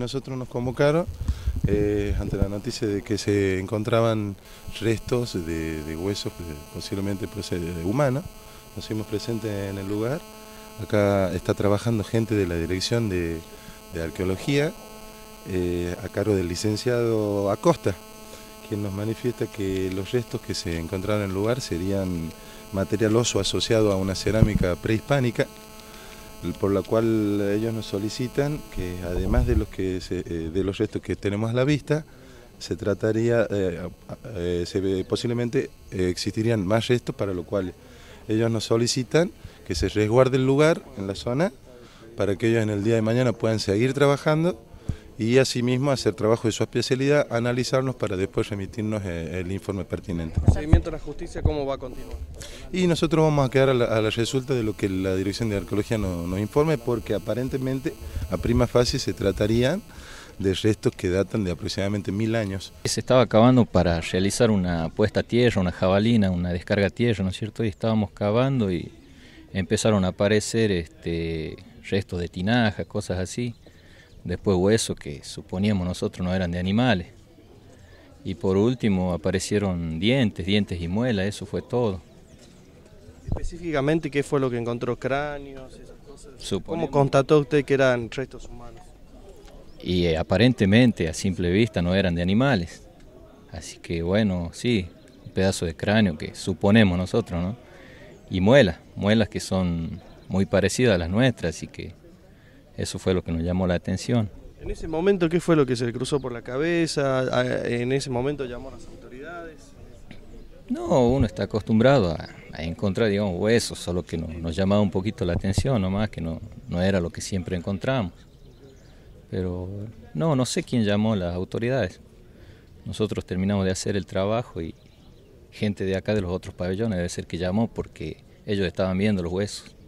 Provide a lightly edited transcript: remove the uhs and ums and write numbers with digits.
Nosotros nos convocaron ante la noticia de que se encontraban restos de huesos posiblemente humanos. Nos hicimos presentes en el lugar. Acá está trabajando gente de la Dirección de Arqueología a cargo del licenciado Acosta, quien nos manifiesta que los restos que se encontraron en el lugar serían material óseo asociado a una cerámica prehispánica, por la cual ellos nos solicitan que además de los restos que tenemos a la vista, se trataría, posiblemente existirían más restos, para lo cual ellos nos solicitan que se resguarde el lugar en la zona para que ellos en el día de mañana puedan seguir trabajando y asimismo hacer trabajo de su especialidad, analizarnos para después remitirnos el informe pertinente. ¿El seguimiento de la justicia cómo va a continuar? Y nosotros vamos a quedar a la resulta de lo que la Dirección de Arqueología nos informe, porque aparentemente a prima facie se tratarían de restos que datan de aproximadamente 1000 años. Se estaba cavando para realizar una puesta a tierra, una jabalina, una descarga a tierra, ¿no es cierto? Y estábamos cavando y empezaron a aparecer restos de tinaja, cosas así. Después huesos que suponíamos nosotros no eran de animales. Y por último aparecieron dientes y muelas, eso fue todo. Específicamente, ¿qué fue lo que encontró? ¿Cráneos, esas cosas? ¿Cómo Suponemos. constató usted que eran restos humanos? Y aparentemente a simple vista no eran de animales. Así que bueno, sí, un pedazo de cráneo que suponemos nosotros, ¿no? Y muelas que son muy parecidas a las nuestras, así que eso fue lo que nos llamó la atención. En ese momento, ¿qué fue lo que se le cruzó por la cabeza? ¿En ese momento llamó a las autoridades? No, uno está acostumbrado a encontrar, digamos, huesos, solo que nos llamaba un poquito la atención, nomás que no era lo que siempre encontramos. Pero no sé quién llamó a las autoridades. Nosotros terminamos de hacer el trabajo y gente de acá de los otros pabellones debe ser que llamó porque ellos estaban viendo los huesos.